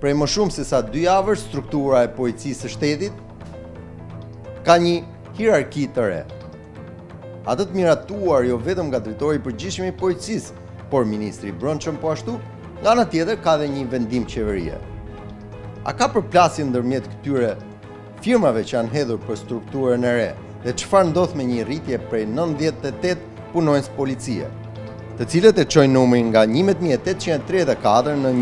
prej më shumë se sa 2 javësh, struktura e policisë së shtetit ka një hierarki të re. Atë të miratuar jo vetëm nga drejtori i përgjithshëm i policisë, por ministri i brendshëm po ashtu, nga ana tjetër ka dhe një vendim qeverie. A ka përplasje ndërmjet këtyre firmave që janë hedhur për strukturën e re dhe çfarë ndodh me një rritje prej 98 punonjës policie, të cilët e çojnë numrin nga 11.834 në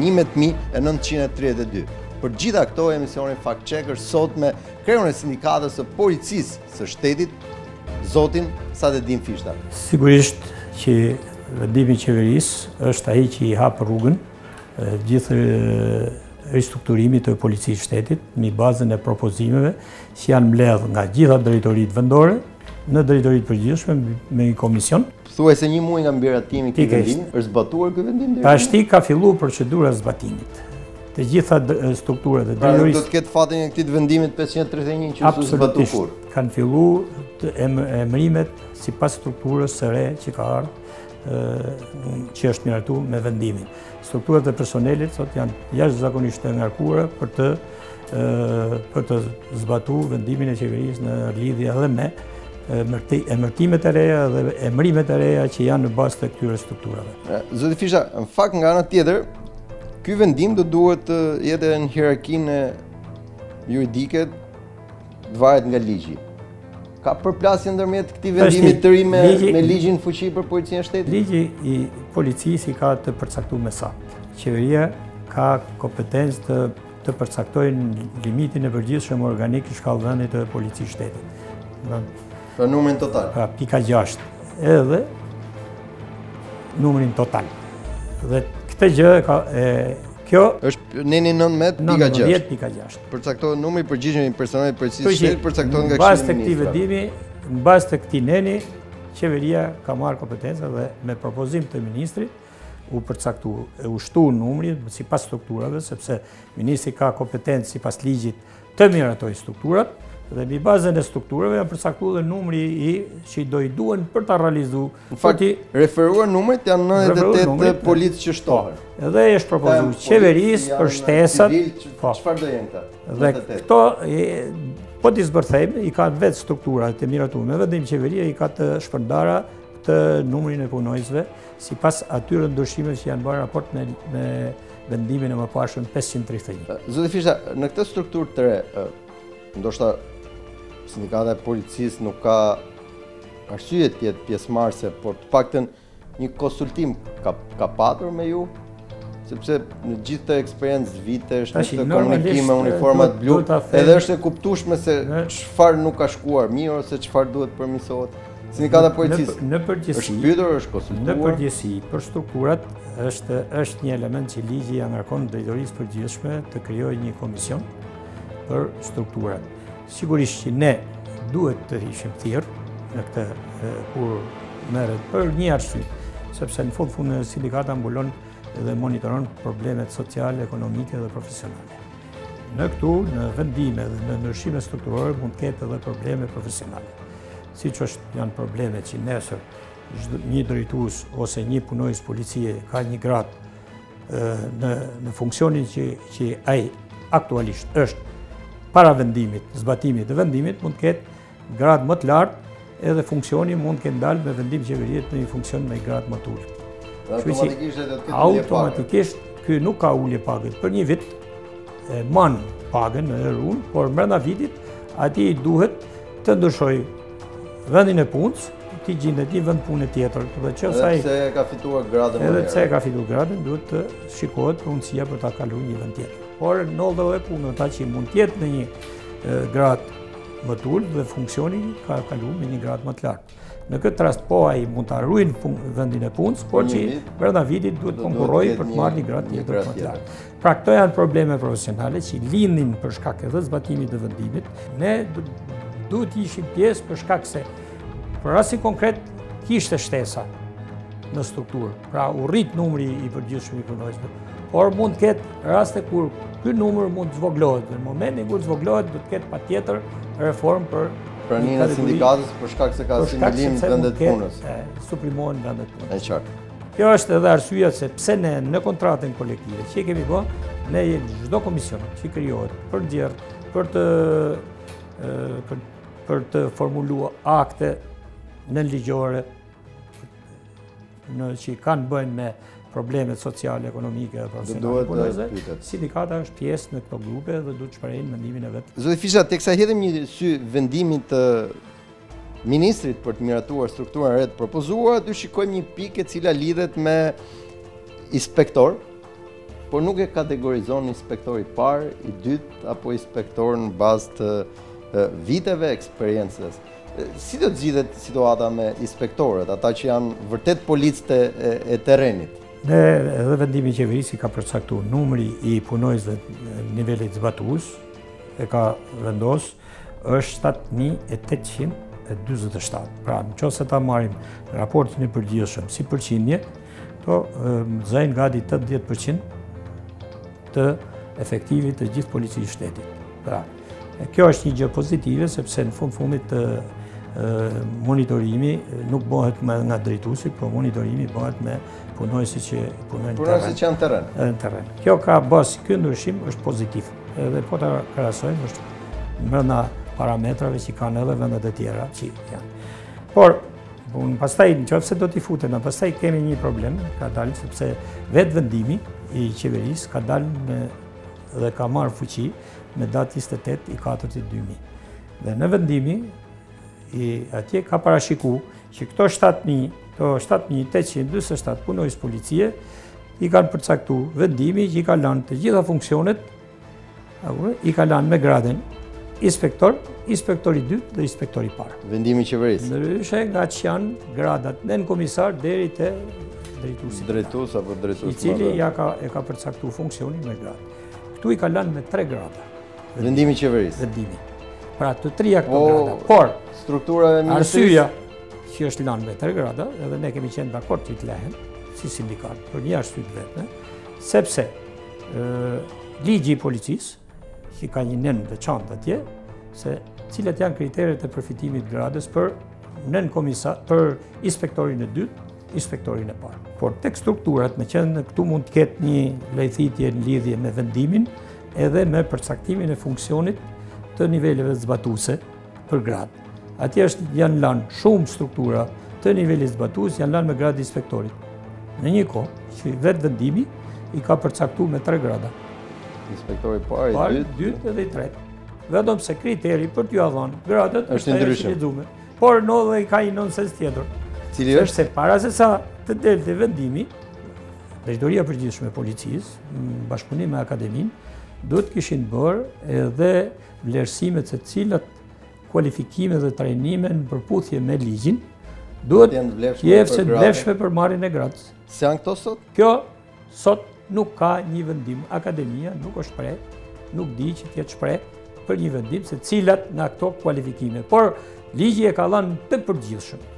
11.932. Për gjitha këto emisioni Fact Checker sot me kreun e sindikatës së policisë së shtetit, zotin Sadedin Fishta. Sigurisht që vendimi i qeverisë është ai që i hap rrugën gjithë ristrukturimit të policisë shtetit mbi bazën e propozimeve që janë mbledhur nga gjitha drejtoritë vendore në drejtoritë përgjithshme me një komision. Thuaj se një muaj nga mbiratimi i këtij vendimi është zbatuar ky vendim deri tani ka filluar procedura zbatimit. Të gjitha strukturat e drejtorisë do të ketë fatin e këtij vendimit 531 që është zbatuar kur. Kanë filluar emërimet sipas strukturës së re që ka ardhur që është miratuar me vendimin. Strukturat e personelit sot janë jashtëzakonisht të ngarkuara për të zbatuar vendimin e qeverisë në lidhje edhe me emërtimet e reja dhe emërimet e reja që janë në bazë të këtyre strukturave. Zoti Fisha, në fakt nga ana tjetër, ky vendim do duhet të jetë në hierarkinë juridike të varet nga ligji. Ka përplasje ndërmjet këtij vendimi të ri me ligjin fuqi për policinë e shtetit? Ligji i policisë i ka të përcaktuar me saktë. Qeveria ka kompetencë të përcaktojë limitin e përgjithshëm organik i shkallëdhëniet të policisë shtetit. Pra numrin total. Pra pika 6 edhe numrin total. Dhe këtë gjë kjo është neni 19 pika 6. Përcaktohet numri i përgjithshëm i personelit policisë së shtetit, përcaktohet nga Këshilli. Në bazë të këtij neni, qeveria ka marrë kompetencë dhe me propozim të ministrit u shtu numri sipas strukturave, sepse ministri ka kompetencë sipas ligjit të miratojë strukturat dhe mbi bazën e strukturave janë përcaktuar dhe numri që do i duhen për ta realizuar. Në fakt, referuar numrit janë 98 policë që shtohen. Edhe është propozuar qeverisë për shtesat. Çfarë do jenë këta? Dhe këto po t'i zbërthejmë, i ka vetë strukturat e miratuar me vendim qeveria, i ka të shpërndara të numrin e punojësve sipas atyre ndryshimeve që janë bërë raport me vendimin e mëparshëm 531. Zoti Fisha, në këtë strukturë të re, ndoshta sindikata e policisë nuk ka arsye të jetë pjesëmarrëse, por të paktën një konsultim ka patur me ju, sepse në gjithë të eksperiencë vitesh, në të komunikim me uniformat blu, edhe është e kuptueshme se çfarë nuk ka shkuar mirë ose çfarë duhet përmirësohet. Sindikata e policisë është pyetur, është konsultuar. Në përgjithësi, për strukturat është një element që ligji ja ngarkon drejtorisë përgjithshme të krijojë një komision për strukturat. Sigurisht që ne duhet të ishim thirrë në këtë kur merret për një arsye, sepse në fund sindikata mbulon dhe monitoron problemet sociale, ekonomike dhe profesionale. Në në vendime dhe në ndryshime strukturore mund të ketë edhe probleme profesionale. Siç janë probleme që nesër një drejtues ose një punojës policie ka një grad në funksionin që ai aktualisht është para vendimit, zbatimit dhe vendimit, mund të ketë grad më të lartë edhe funksioni mund të ketë ndalë me vendim qeveriet në një funksion me grad më të ulët. Automatikisht ky nuk ka ulje pagët. Për një vit man pagën në runë, por brenda vitit atij duhet të ndryshoj vendin e punës, ti gjendet një vend pune tjetër. Edhe pse ka fituar gradën. Edhe pse ka fituar gradën, duhet të shikohet mundësia për ta kaluar një vend tjetër. Por ndodh edhe punë ata që mund të jetë në një grad më të ulët dhe funksioni ka kaluar me një grad më të lartë. Në këtë rast po ai mund ta ruajë vendin e punës, por që brenda vitit duhet konkurrojë për të marrë një grad tjetër më të lartë. Pra këto janë probleme profesionale që lindin për shkak edhe zbatimit të vendimit. Ne duhet të ishim pjesë për shkak se për rastin konkret kishte shtesa në strukturë. Pra u rrit numri i përgjithshëm i punojësve. Por mund të ketë raste kur ky numër mund të zvoglohet. Në momentin kur zvoglohet do të ketë patjetër reformë për praninë e sindikatës për shkak se ka asimilim vendet punës. Suprimohen vendet punës. Është qartë. Kjo është edhe arsyeja se pse ne në kontratën kolektive që kemi bërë ne çdo komision që krijohet për nxjerr, për të formuluar akte nënligjore që kanë bëjnë me problemet sociale, ekonomike, profesionale, sindikata është pjesë në këto grupe dhe duhet të shprehojnë mendimin e vet. Zoti Fisha, teksa hedhim një sy vendimit të ministrit për të miratuar strukturën e re të propozuar, aty shikojmë një pikë e cila lidhet me inspektor, por nuk e kategorizon inspektori i parë, i dytë apo inspektor në bazë të viteve eksperiencës. Si do të zgjidhet situata me inspektorët, ata që janë vërtet policët e terrenit? Dhe edhe vendimi i qeverisë ka përcaktuar numri i punojësve nivelit zbatues, e ka vendos është 7847. Pra, nëse ta marrim raportin e përgjithshëm si përqindje, zajnë gati 80% të efektivit të gjithë policisë shtetit. Pra, kjo është një gjë pozitive sepse në fundit të monitorimi nuk bëhet nga drejtuesi, por monitorimi bëhet me punojësit që punojnë në terren. Kjo ka bazë, ky ndryshim është pozitiv. Edhe po ta krahasojmë është brenda parametrave që kanë edhe vendet e tjera që janë. Por pastaj nëse do t'i futen, pastaj kemi një problem, ka dalë sepse vetë vendimi i qeverisë ka dalë dhe ka marrë fuqi me datë 28/4/2000. Dhe në vendimi atje ka parashiku që këto 7847 punojës policie i kanë përcaktu vendimi që i ka lanë të gjitha funksionet, i ka lanë me gradën inspektor, inspektori 2 dhe inspektori parë. Vendimi qeverisë. Ndryshe nga që janë gradat nën komisar deri te drejtuesi. Drejtues apo drejtues. I cili e ka përcaktu funksionin me gradë. Këtu i ka lanë me 3 grada. Vendimi qeverisë. Vendimi. Pra të trija këto grada. Por struktura e ministrisë. Arsyeja që është lanë me 3 grada, edhe ne kemi qenë dakord që të lehen si sindikat për një arsye të vetme, sepse ligji i policisë që ka një nën veçantë atje, se cilat janë kriteret e përfitimit gradës për nën komisar, për inspektorin e dytë, inspektorin e parë. Por tek strukturat, me qenë këtu mund të ketë një lejthitje në lidhje me vendimin edhe me përcaktimin e funksionit të niveleve zbatuese për gradë. Atje janë lanë shumë struktura të nivelit zbatues, janë lanë me gradë inspektorit. Në një kohë që vetë vendimi i ka përcaktuar me 3 grada. Inspektori parë, i dytë edhe i tretë. Vetëm se kriteri për t'ju dhënë gradat është ndryshim. Por edhe ka një nonsens tjetër. Cili është se para se sa të delte vendimi, Drejtoria e Përgjithshme e Policisë, në bashkëpunim me Akademinë, duhet kishin bërë edhe vlerësimet se cilat kualifikime dhe trajnime në përputhje me ligjin duhet të vlefshme për marrjen e gradës. Se janë këto sot? Kjo sot nuk ka një vendim. Akademia nuk është shpreh, nuk di që t'jetë shpreh për një vendim se cilat nga këto kualifikime. Por ligji e ka dhënë të përgjithshëm.